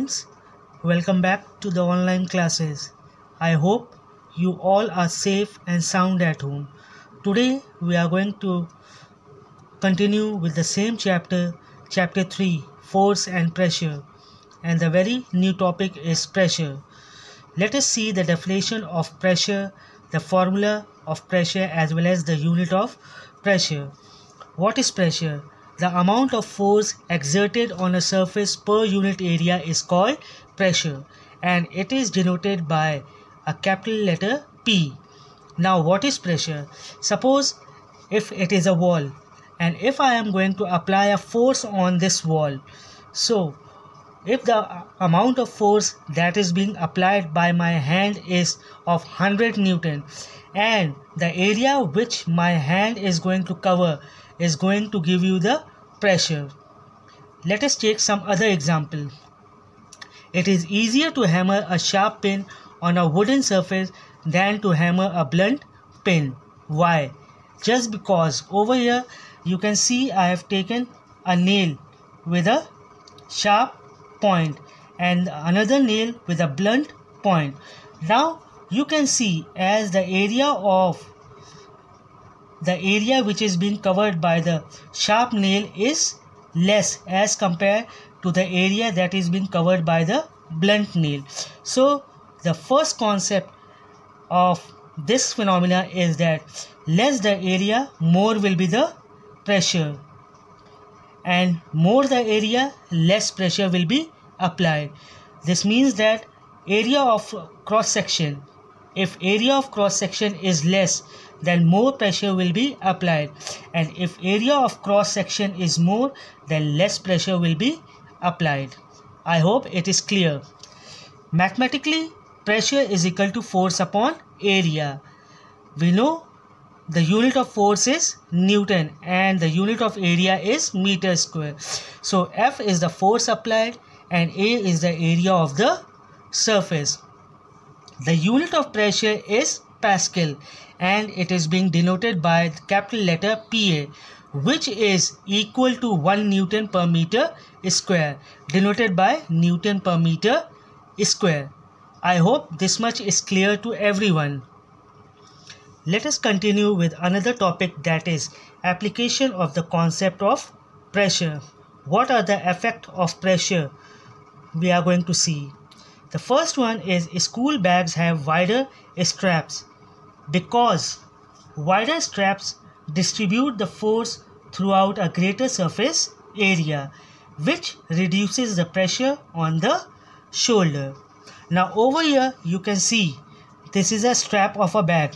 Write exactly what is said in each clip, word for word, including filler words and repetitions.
students, welcome back to the online classes. I hope you all are safe and sound at home. Today we are going to continue with the same chapter, chapter three, force and pressure, and the very new topic is pressure. Let us see the definition of pressure, the formula of pressure as well as the unit of pressure. What is pressure? The amount of force exerted on a surface per unit area is called pressure, and it is denoted by a capital letter P. Now what is pressure? Suppose if it is a wall, and if I am going to apply a force on this wall, so if the amount of force that is being applied by my hand is of one hundred Newton, and the area which my hand is going to cover is going to give you the pressure. Let us take some other example. It is easier to hammer a sharp pin on a wooden surface than to hammer a blunt pin. Why? Just because over here you can see I have taken a nail with a sharp point and another nail with a blunt point. Now you can see as the area of the area which is being covered by the sharp nail is less as compared to the area that is being covered by the blunt nail. So the first concept of this phenomena is that less the area, more will be the pressure, and more the area, less pressure will be applied. This means that area of cross section, if area of cross section is less, then more pressure will be applied, and if area of cross section is more, then less pressure will be applied. I hope it is clear. Mathematically, pressure is equal to force upon area. We know the unit of force is Newton and the unit of area is meter square. So F is the force applied and A is the area of the surface. The unit of pressure is Pascal and it is being denoted by the capital letter P A, which is equal to one Newton per meter square, denoted by Newton per meter square. I hope this much is clear to everyone. Let us continue with another topic, that is application of the concept of pressure. What are the effects of pressure we are going to see? The first one is school bags have wider straps because wider straps distribute the force throughout a greater surface area, which reduces the pressure on the shoulder. Now over here you can see this is a strap of a bag.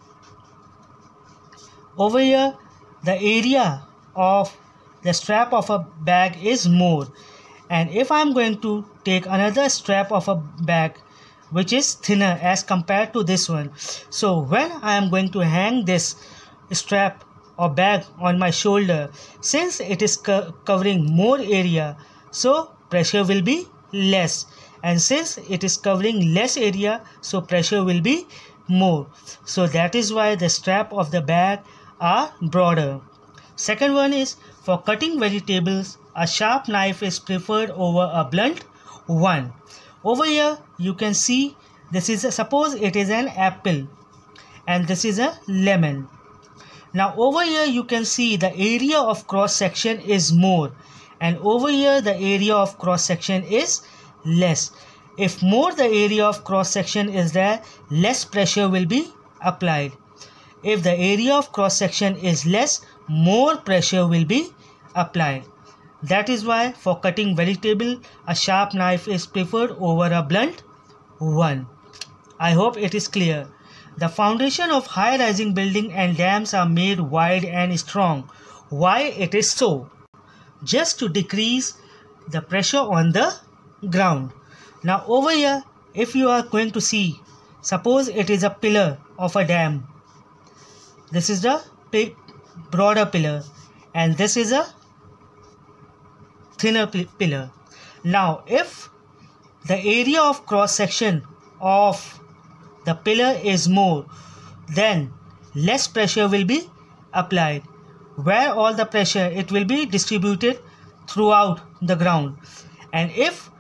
Over here the area of the strap of a bag is more, and if I am going to take another strap of a bag which is thinner as compared to this one, so when I am going to hang this strap or bag on my shoulder, since it is co covering more area, so pressure will be less, and since it is covering less area, so pressure will be more. So that is why the strap of the bag are broader. Second one is for cutting vegetables, a sharp knife is preferred over a blunt one. Over here you can see this is a, suppose it is an apple and this is a lemon. Now over here you can see the area of cross section is more, and over here the area of cross section is less. If more the area of cross section is there, less pressure will be applied. If the area of cross section is less, more pressure will be applied. That is why for cutting vegetable, a sharp knife is preferred over a blunt one. I hope it is clear. The foundation of high-rising building and dams are made wide and strong. Why it is so? Just to decrease the pressure on the ground. Now over here, if you are going to see, suppose it is a pillar of a dam. This is the big broader pillar and this is a thinner pillar. Now if the area of cross section of the pillar is more, then less pressure will be applied. Where all the pressure, it will be distributed throughout the ground. And if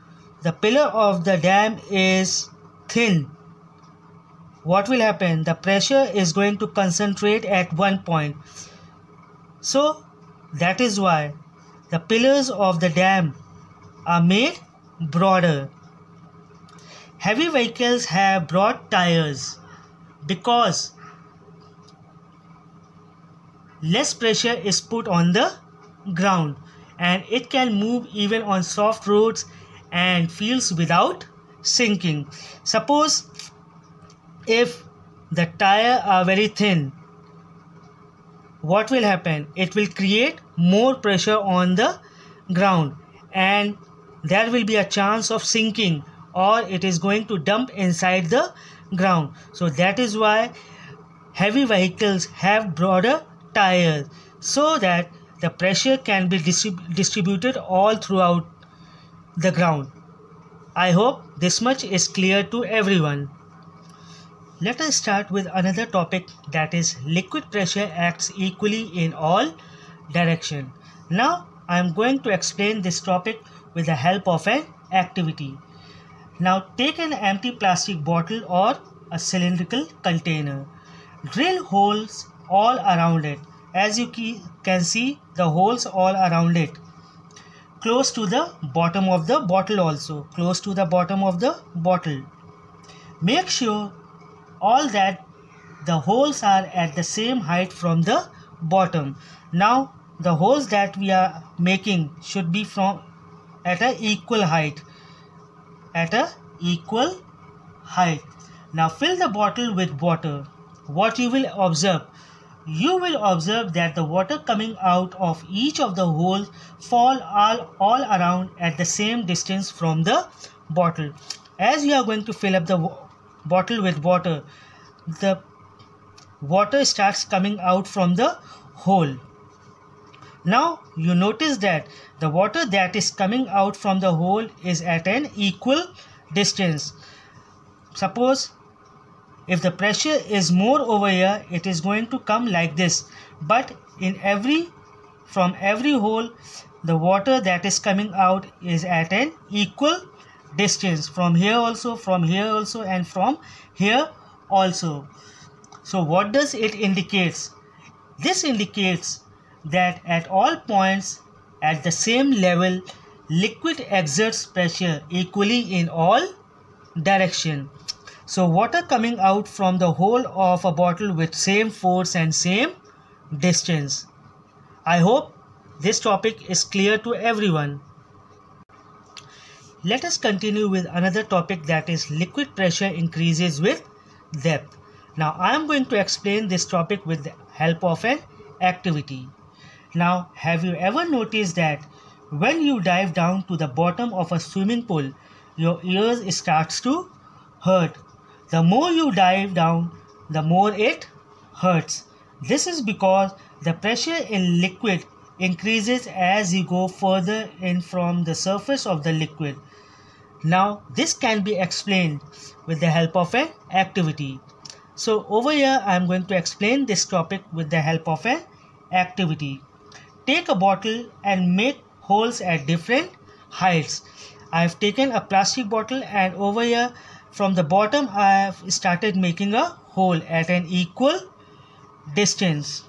the pillar of the dam is thin, what will happen? The pressure is going to concentrate at one point. So that is why the pillars of the dam are made broader. Heavy vehicles have broad tires because less pressure is put on the ground and it can move even on soft roads and fields without sinking. Suppose if the tire are very thin, what will happen? It will create more pressure on the ground and there will be a chance of sinking, or it is going to dump inside the ground. So that is why heavy vehicles have broader tires, so that the pressure can be distrib- distributed all throughout the ground. I hope this much is clear to everyone. Let us start with another topic, that is liquid pressure acts equally in all directions. Now I am going to explain this topic with the help of an activity. Now take an empty plastic bottle or a cylindrical container. Drill holes all around it. As you can see, the holes all around it. Close to the bottom of the bottle also. Close to the bottom of the bottle. Make sure all that the holes are at the same height from the bottom. Now the holes that we are making should be from at an equal height. At a equal height. Now fill the bottle with water. What you will observe? You will observe that the water coming out of each of the holes fall all, all around at the same distance from the bottle. As you are going to fill up the bottle with water, the water starts coming out from the hole. Now you notice that the water that is coming out from the hole is at an equal distance. Suppose if the pressure is more over here, it is going to come like this. But in every, from every hole, the water that is coming out is at an equal distance. From here also, from here also, and from here also. So what does it indicate? This indicates that at all points at the same level, liquid exerts pressure equally in all directions. So water coming out from the hole of a bottle with same force and same distance. I hope this topic is clear to everyone. Let us continue with another topic, that is liquid pressure increases with depth. Now I am going to explain this topic with the help of an activity. Now have you ever noticed that when you dive down to the bottom of a swimming pool, your ears starts to hurt? The more you dive down, the more it hurts. This is because the pressure in liquid increases as you go further in from the surface of the liquid. Now this can be explained with the help of an activity. So over here I am going to explain this topic with the help of an activity. Take a bottle and make holes at different heights. I have taken a plastic bottle and over here from the bottom I have started making a hole at an equal distance.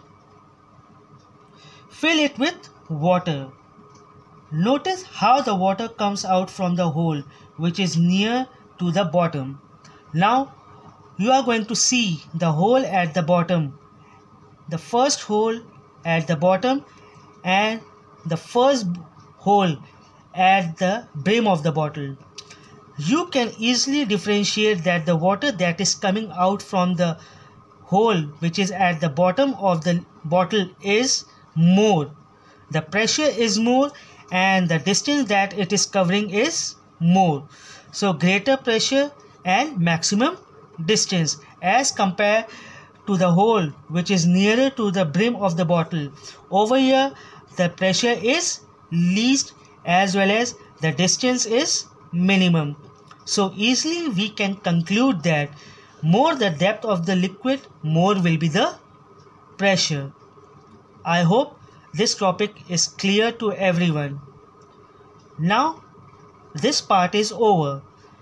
Fill it with water. Notice how the water comes out from the hole which is near to the bottom. Now you are going to see the hole at the bottom. The first hole at the bottom and the first hole at the brim of the bottle. You can easily differentiate that the water that is coming out from the hole which is at the bottom of the bottle is more. The pressure is more and the distance that it is covering is more. So greater pressure and maximum distance as compared to the hole which is nearer to the brim of the bottle. Over here the pressure is least as well as the distance is minimum. So easily we can conclude that more the depth of the liquid, more will be the pressure. I hope this topic is clear to everyone. Now this part is over.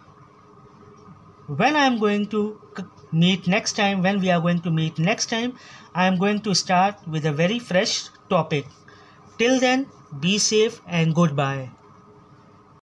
When I am going to meet next time, when we are going to meet next time, I am going to start with a very fresh topic. Till then, be safe and goodbye.